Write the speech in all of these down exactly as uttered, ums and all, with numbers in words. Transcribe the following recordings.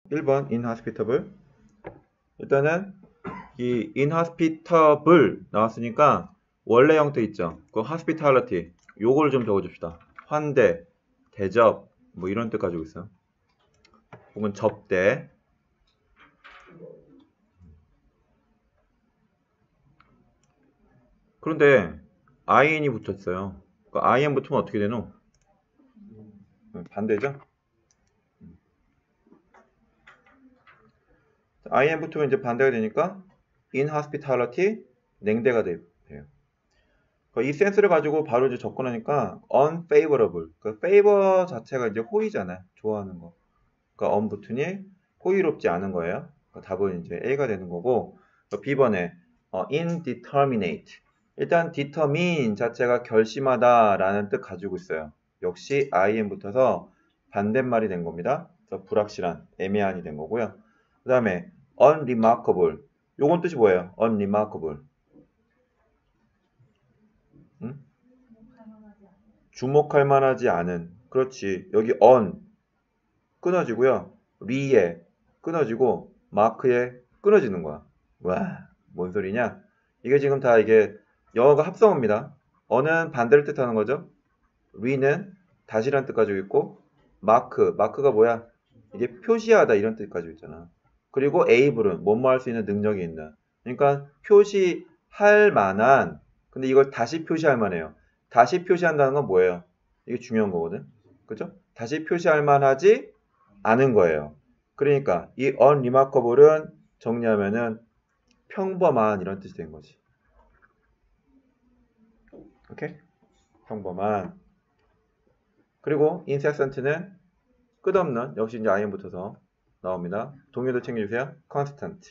일 번 inhospitable. 일단은 이 inhospitable 나왔으니까 원래 형태 있죠. 그 hospitality 요걸 좀 적어줍시다. 환대, 대접 뭐 이런 뜻 가지고 있어요. 혹은 접대. 그런데 인이 붙었어요. 그러니까 in 붙으면 어떻게 되노? 반대죠? in 붙으면 이제 반대가 되니까 inhospitality 냉대가 돼요. 이 센스를 가지고 바로 이제 접근하니까 unfavorable. 그 favor 자체가 이제 호의잖아요. 좋아하는 거. 그러니까 on 붙으니 호의롭지 않은 거예요. 그러니까 답은 이제 A가 되는 거고. 비 번에 어, indeterminate. 일단 determine 자체가 결심하다라는 뜻 가지고 있어요. 역시 in 붙어서 반대말이 된 겁니다. 그래서 불확실한, 애매한이 된 거고요. 그 다음에 unremarkable. 요건 뜻이 뭐예요? unremarkable. 응? 주목할 만하지 않은. 그렇지. 여기 on 끊어지고요. re에 끊어지고 mark에 끊어지는 거야. 와, 뭔 소리냐? 이게 지금 다 이게 영어가 합성어입니다. on은 반대를 뜻하는 거죠. re는 다시란 뜻 가지고 있고 mark, mark가 뭐야? 이게 표시하다 이런 뜻 가지고 있잖아. 그리고 able은 뭐뭐 할 수 있는 능력이 있는. 그러니까 표시할 만한. 근데 이걸 다시 표시할 만해요. 다시 표시한다는 건 뭐예요? 이게 중요한 거거든. 그죠? 다시 표시할 만하지 않은 거예요. 그러니까 이 unremarkable은 정리하면은 평범한 이런 뜻이 된 거지. 오케이? 평범한. 그리고 incessant는 끝없는, 역시 이제 in 붙어서 나옵니다. 동의도 챙겨주세요. constant.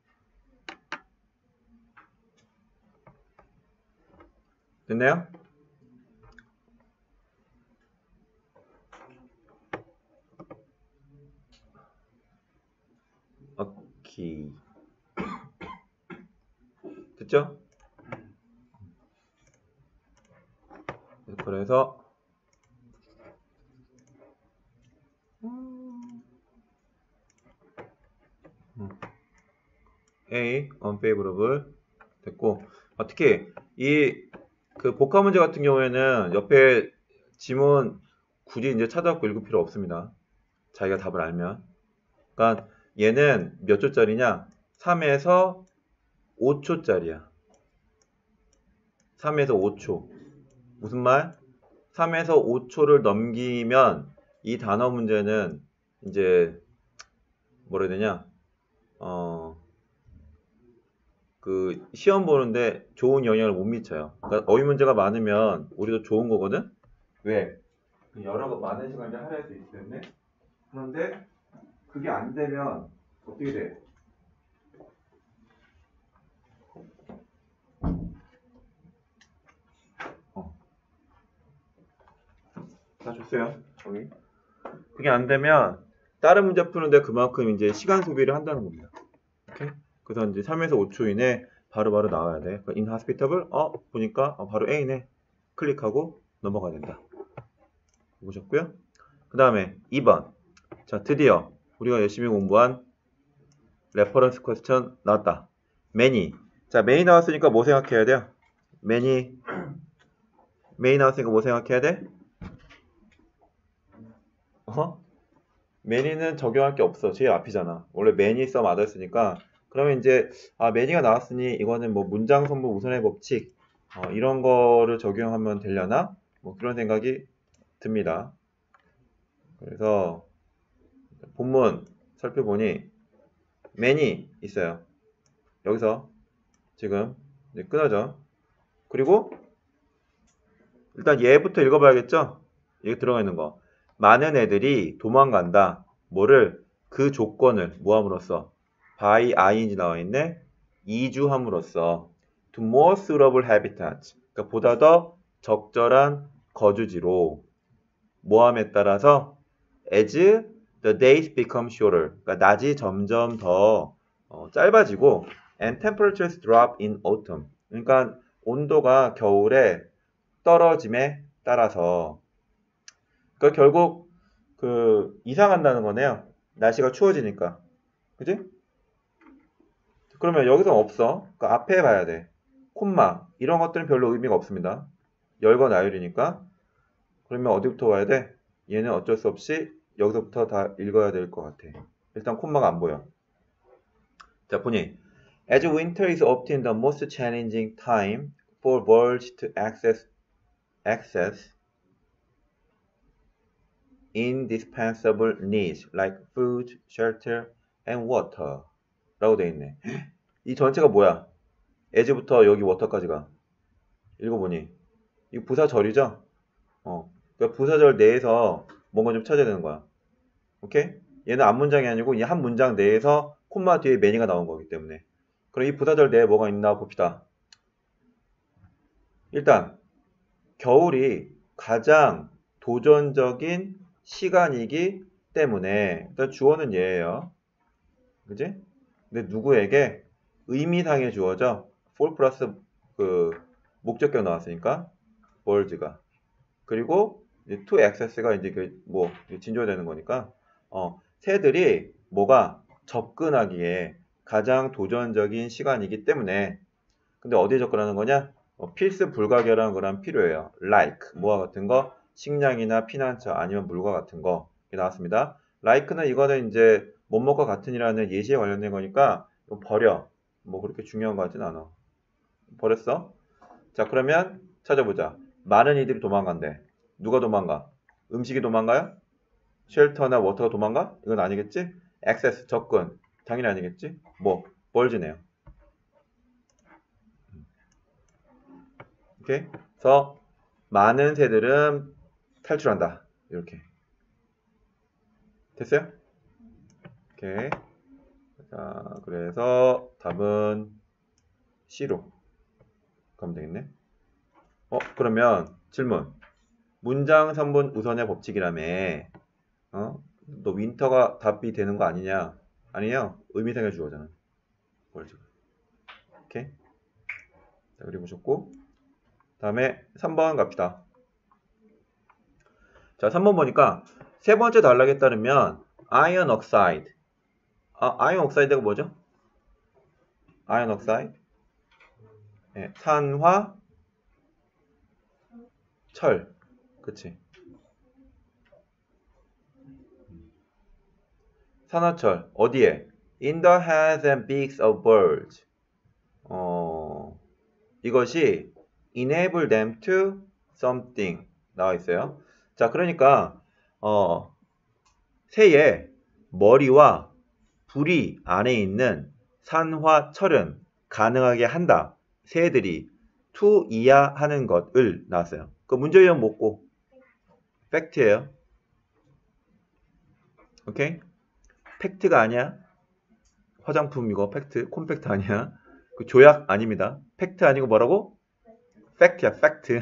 됐나요? 오케이. 됐죠? 그래서 A, unfavorable 됐고, 아, 특히 이 그 복합 문제 같은 경우에는 옆에 지문 굳이 이제 찾아갖고 읽을 필요 없습니다. 자기가 답을 알면. 그러니까 얘는 몇 초짜리냐? 삼에서 오 초짜리야. 삼에서 오 초. 무슨 말? 삼에서 오 초를 넘기면 이 단어 문제는 이제 뭐라 해야 되냐? 어, 그 시험 보는데 좋은 영향을 못 미쳐요. 그러니까 어휘 문제가 많으면 우리도 좋은 거거든? 왜? 여러 번 많은 시간을 할애할 수 있기 때문에. 그런데 그게 안 되면 어떻게 돼? 어. 다 줬어요. 저기. 그게 안 되면 다른 문제 푸는데 그만큼 이제 시간 소비를 한다는 겁니다. 오케이? 그래서 이제 삼에서 오 초 이내 바로바로 바로 나와야 돼. 그러니까 inhospitable, 어, 보니까 어, 바로 A네. 클릭하고 넘어가야 된다. 보셨고요. 그 다음에 이 번. 자, 드디어 우리가 열심히 공부한 레퍼런스 퀘스천 나왔다. many. 자, many 나왔으니까 뭐 생각해야 돼요? many. many 나왔으니까 뭐 생각해야 돼? 어? many는 적용할 게 없어. 제일 앞이잖아. 원래 many some others니까. 그러면 이제 아 many가 나왔으니 이거는 뭐 문장 선부 우선의 법칙 어, 이런 거를 적용하면 되려나? 뭐 그런 생각이 듭니다. 그래서 본문 살펴보니 many 있어요. 여기서 지금 이제 끊어져. 그리고 일단 얘부터 읽어봐야겠죠? 여기 들어가 있는 거. 많은 애들이 도망간다. 뭐를? 그 조건을 뭐함으로써? by ing 나와 있네. 이주함으로써 to more suitable habitat. 그러니까 보다 더 적절한 거주지로. 뭐함에 따라서 as the days become shorter. 그러니까 낮이 점점 더 어, 짧아지고 and temperatures drop in autumn. 그러니까 온도가 겨울에 떨어짐에 따라서. 그러니까 결국 그 이사 간다는 거네요. 날씨가 추워지니까. 그지? 그러면 여기서 없어. 그러니까 앞에 봐야 돼. 콤마 이런 것들은 별로 의미가 없습니다. 열과 나열이니까. 그러면 어디부터 와야 돼? 얘는 어쩔 수 없이 여기서부터 다 읽어야 될 것 같아. 일단 콤마가 안 보여. 자, 보니 As winter is often the most challenging time for birds to access access indispensable needs like food, shelter, and water 라고 되어 있네. 이 전체가 뭐야? as부터 여기 water까지가. 읽어보니 이거 부사절이죠? 어, 그러니까 부사절 내에서 뭔가 좀 찾아야 되는 거야. 오케이? 얘는 앞문장이 아니고 이 한 문장 내에서 콤마 뒤에 many가 나온 거기 때문에. 그럼 이 부사절 내에 뭐가 있나 봅시다. 일단 겨울이 가장 도전적인 시간이기 때문에 일단 주어는 얘예요. 그지? 근데 누구에게? 의미상의 주어죠. for 플러스 그 목적격 나왔으니까 birds가. 그리고 이제 to access가 이제 그 뭐 진조되는 거니까 어 새들이 뭐가 접근하기에 가장 도전적인 시간이기 때문에. 근데 어디에 접근하는 거냐? 어, 필수 불가결한 거란 필요해요. like 뭐와 같은 거, 식량이나 피난처 아니면 물과 같은 거 이게 나왔습니다. like는 이거는 이제 뭐뭐과 같은이라는 예시에 관련된 거니까 이거 버려. 뭐 그렇게 중요한 거 같진 않아. 버렸어? 자, 그러면 찾아보자. 많은 이들이 도망간대. 누가 도망가? 음식이 도망가요? 쉘터나 워터가 도망가? 이건 아니겠지? 액세스, 접근. 당연히 아니겠지? 뭐, 벌즈네요. 오케이? 그래서 많은 새들은 탈출한다. 이렇게. 됐어요? 오케이. 자, 그래서 답은 C로 가면 되겠네. 어, 그러면 질문. 문장 선분 우선의 법칙이라며. 어? 너 윈터가 답이 되는 거 아니냐? 아니에요. 의미상의 주어잖아. 벌즈. 오케이. 자, 그리고 보셨고. 다음에 삼 번 갑시다. 자, 삼 번 보니까 세 번째 단락에 따르면 iron oxide. 아, iron oxide가 뭐죠? iron oxide. 네, 산화 철. 그치? 산화철. 어디에? In the heads and beaks of birds. 어, 이것이 enable them to something 나와 있어요. 자, 그러니까 어, 새의 머리와 부리 안에 있는 산화철은 가능하게 한다. 새들이 to 이야 하는 것을 나왔어요. 그 문제 유형 뭐고? 팩트예요. 오케이? 팩트가 아니야. 화장품 이거 팩트, 콤팩트 아니야. 그 조약 아닙니다. 팩트 아니고 뭐라고? 팩트야, 팩트.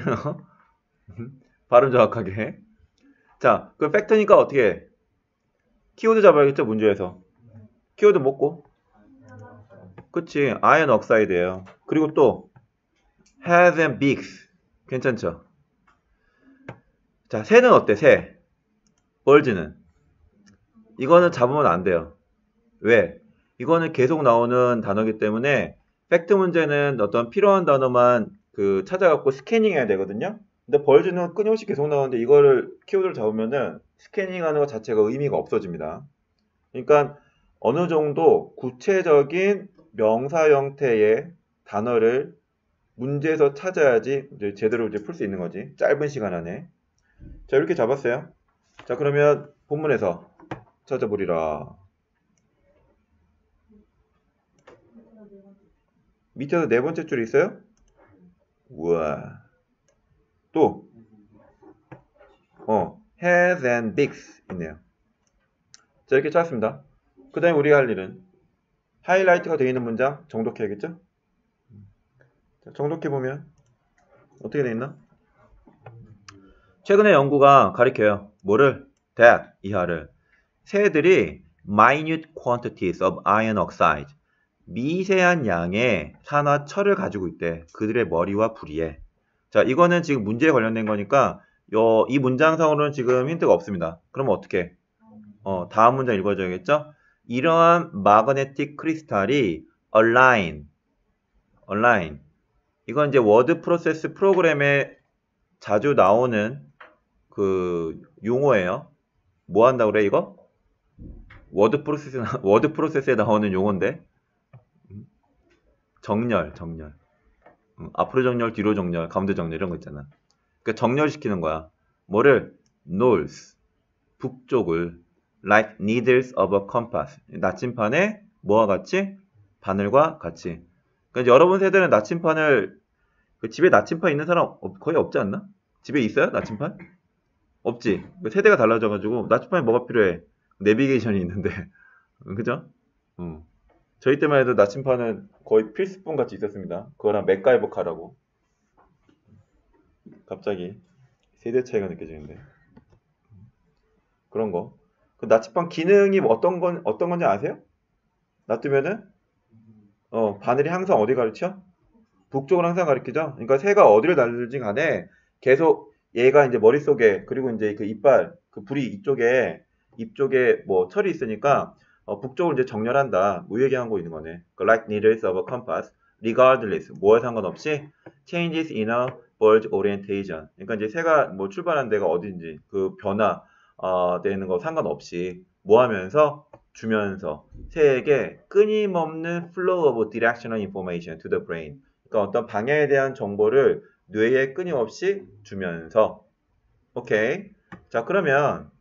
발음 정확하게. 자, 그 팩트니까 어떻게 해? 키워드 잡아야겠죠, 문제에서. 키워드 뭐고? 그치, 아이언 옥사이드예요. 그리고 또 has and beaks. 괜찮죠? 자, 새는 어때? 새. birds는. 이거는 잡으면 안 돼요. 왜? 이거는 계속 나오는 단어이기 때문에 팩트 문제는 어떤 필요한 단어만 그 찾아갖고 스캐닝 해야 되거든요. 근데 birds는 끊임없이 계속 나오는데 이거를 키워드를 잡으면은 스캐닝하는 것 자체가 의미가 없어집니다. 그러니까 어느 정도 구체적인 명사 형태의 단어를 문제에서 찾아야지 이제 제대로 이제 풀 수 있는 거지. 짧은 시간 안에. 자, 이렇게 잡았어요. 자, 그러면 본문에서 찾아보리라. 밑에서 네 번째 줄이 있어요? 우와. 또, 어, has and beaks 있네요. 자, 이렇게 찾았습니다. 그 다음에 우리가 할 일은 하이라이트가 되어 있는 문장 정독해야겠죠? 자, 정독해보면 어떻게 되어 있나? 최근에 연구가 가리켜요. 뭐를? that, 이하를. 새들이 minute quantities of iron oxide, 미세한 양의 산화철을 가지고 있대. 그들의 머리와 부리에. 자, 이거는 지금 문제에 관련된 거니까 요, 이 문장상으로는 지금 힌트가 없습니다. 그러면 어떻게? 어, 다음 문장 읽어줘야겠죠? 이러한 마그네틱 크리스탈이 align, align. 이건 이제 워드 프로세스 프로그램에 자주 나오는 그 용어예요. 뭐 한다고 그래, 이거? 워드 프로세스, 워드 프로세스에 나오는 용어인데. 정렬, 정렬. 응, 앞으로 정렬, 뒤로 정렬, 가운데 정렬 이런 거 있잖아. 그러니까 정렬시키는 거야. 뭐를? north, 북쪽을 like needles of a compass. 나침판에 뭐와 같이? 바늘과 같이. 그러니까 이제 여러분 세대는 나침판을 그 집에 나침판 있는 사람 거의 없지 않나? 집에 있어요? 나침판? 없지. 세대가 달라져가지고 나침판에 뭐가 필요해? 내비게이션이 있는데 그죠? 음. 저희 때만 해도 나침판은 거의 필수품 같이 있었습니다. 그거랑 맥가이버 카라고. 갑자기 세대 차이가 느껴지는데 그런 거. 그 나침반 기능이 뭐 어떤 건 어떤 건지 아세요? 놔두면은 어 바늘이 항상 어디 가르쳐? 북쪽을 항상 가리키죠. 그러니까 새가 어디를 날든지 간에 계속 얘가 이제 머릿속에 그리고 이제 그 이빨 그 불이 이쪽에 입 쪽에 뭐 철이 있으니까 어, 북쪽을 이제 정렬한다. 뭐 얘기한 거 있는 거네. 그 like needles of a compass, regardless 뭐에 상관없이 changes in a bird's orientation. 그러니까 이제 새가 뭐 출발한 데가 어딘지 그 변화 어, 되는 거 상관없이 뭐 하면서 주면서 새에게 끊임없는 flow of directional information to the brain. 그러니까 어떤 방향에 대한 정보를 뇌에 끊임없이 주면서 오케이. 자 그러면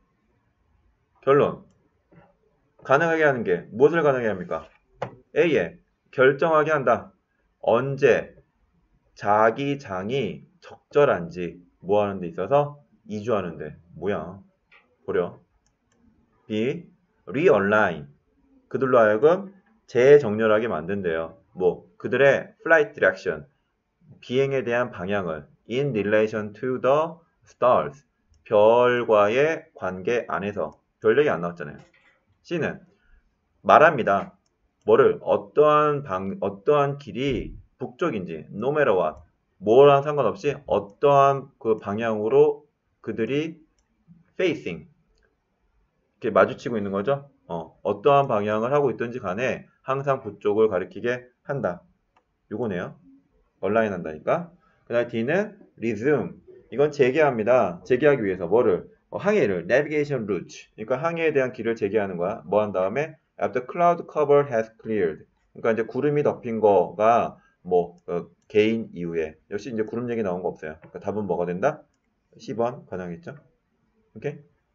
결론 가능하게 하는 게 무엇을 가능하게 합니까? A에 결정하게 한다. 언제 자기 장이 적절한지 뭐 하는 데 있어서 이주하는데 뭐야 보려. B realign 그들로 하여금 재정렬하게 만든대요. 뭐 그들의 flight direction 비행에 대한 방향을 in relation to the stars 별과의 관계 안에서 별 얘기 안 나왔잖아요. C는 말합니다. 뭐를 어떠한 방 어떠한 길이 북쪽인지 no matter what 뭐랑 상관없이 어떠한 그 방향으로 그들이 facing 이렇게 마주치고 있는 거죠. 어, 어떠한 방향을 하고 있든지 간에 항상 북쪽을 가리키게 한다. 요거네요. 얼라인 한다니까. 그 다음에 D는 resume. 이건 재개합니다. 재개하기 위해서 뭐를? 어, 항해를 navigation route. 그러니까 항해에 대한 길을 재개하는 거야. 뭐 한 다음에 after cloud cover has cleared. 그러니까 이제 구름이 덮인 거가 뭐 어, 개인 이후에 역시 이제 구름 얘기 나온 거 없어요. 그러니까 답은 뭐가 된다? 십 번 가능했죠? 오케이?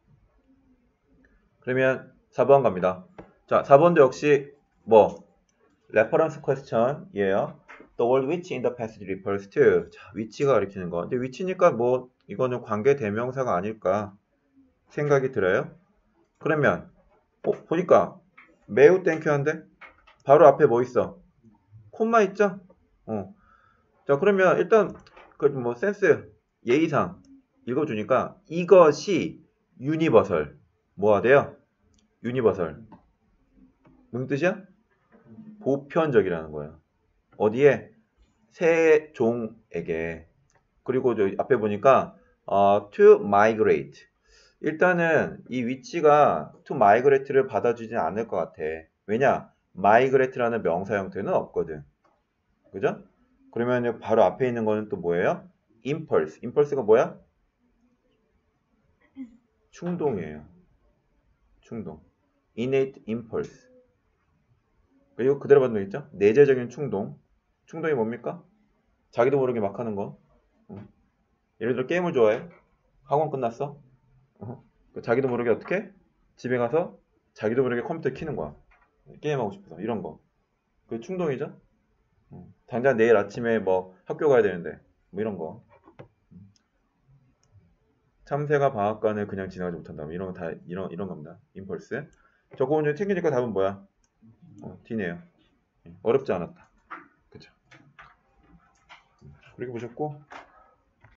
그러면 사 번 갑니다. 자, 사 번도 역시 뭐 reference question이에요. The word which in the passage refers to. 자, 위치가 가리키는 거. 근데 위치니까 뭐 이거는 관계 대명사가 아닐까 생각이 들어요. 그러면 어, 보니까 매우 땡큐한데 바로 앞에 뭐 있어? 콤마 있죠? 어. 자, 그러면 일단 그 뭐 센스 예의상 읽어주니까 이것이 유니버설 뭐가 돼요? 유니버설 무슨 뜻이야? 보편적이라는 거예요. 어디에? 세종에게. 그리고 저 앞에 보니까 어, to migrate. 일단은 이 위치가 to migrate를 받아주진 않을 것 같아. 왜냐? migrate라는 명사 형태는 없거든. 그죠? 그러면 바로 앞에 있는 거는 또 뭐예요? impulse. impulse가 뭐야? 충동이에요. 충동. innate impulse. 그리고 그대로 받는 거 있죠? 내재적인 충동. 충동이 뭡니까? 자기도 모르게 막 하는 거. 어. 예를 들어 게임을 좋아해. 학원 끝났어. 어. 자기도 모르게 어떻게? 집에 가서 자기도 모르게 컴퓨터 켜는 거야. 게임하고 싶어서. 이런 거. 그게 충동이죠? 어. 당장 내일 아침에 뭐 학교 가야 되는데. 뭐 이런 거. 참새가 방앗간을 그냥 지나가지 못한다. 뭐 이런 거 다 이런 이런 겁니다. 임펄스. 저거 오늘 챙기니까 답은 뭐야? 어, D네요. 어렵지 않았다. 그죠? 그렇게 보셨고